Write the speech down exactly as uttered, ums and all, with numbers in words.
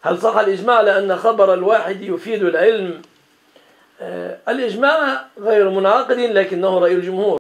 هل صح الإجماع على أن خبر الواحد يفيد العلم؟ الإجماع غير منعقد لكنه رأي الجمهور.